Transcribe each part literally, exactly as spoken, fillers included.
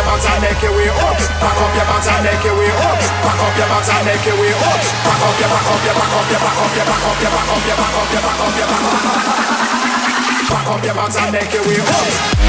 your bounce and make your way up. Back up your bounce and make your way up. Back up your bounce and make your way up. Back up your back up your back up your back up your back up your back up your back up your back up your back up. Back up your bounce and make your way up.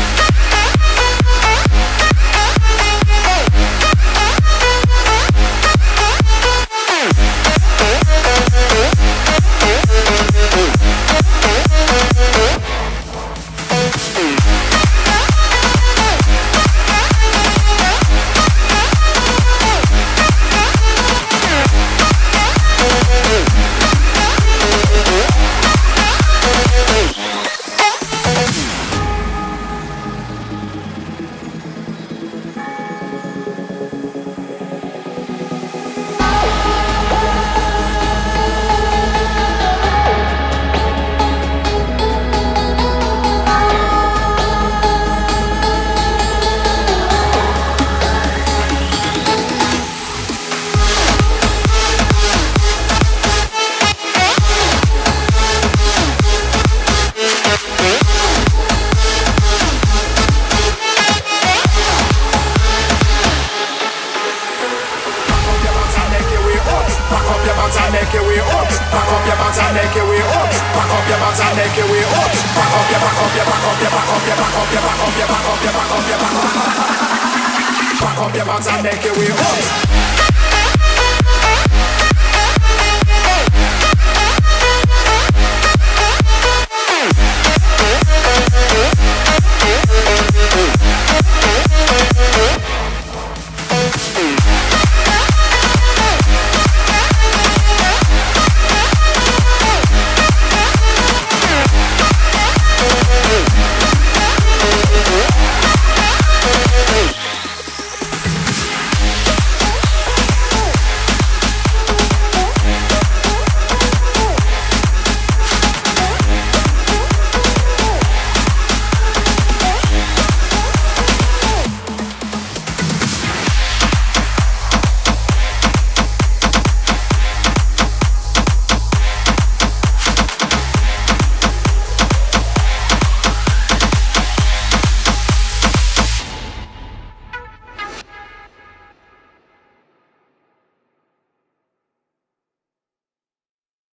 Make your way up, back up your bounce and make your way up, back up your bounce and make your way up, back up your back up your back up your back up your back up your back up your back up your back up your back up your back up your bounce and make your way up.